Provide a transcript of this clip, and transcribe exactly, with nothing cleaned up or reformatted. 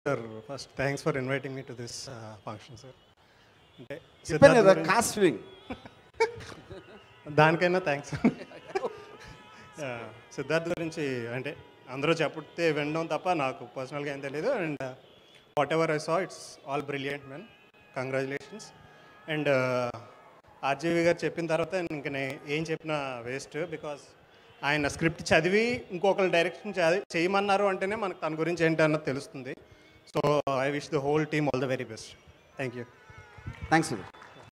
Sir, first thanks for inviting me to this uh, function, sir. అంటే చెప్పాను కదా caste swing. దానికైనా thanks. Siddharth గురించి అంటే అందరూ చెప్తే వినడం తప్ప నాకు పర్సనల్గా ఏం తెలియదు. And whatever I saw it's all brilliant man, congratulations. And RGV గారు చెప్పిన తర్వాత ఇంక నేను ఏం చెప్పినా వేస్ట్, బికాస్ ఆయన స్క్రిప్ట్ చదివి ఇంకొకరు డైరెక్షన్ చేయమన్నారు అంటేనే మనకు తన గురించి ఏంటి అన్నది తెలుస్తుంది. So I wish the whole team all the very best. Thank you. Thanks.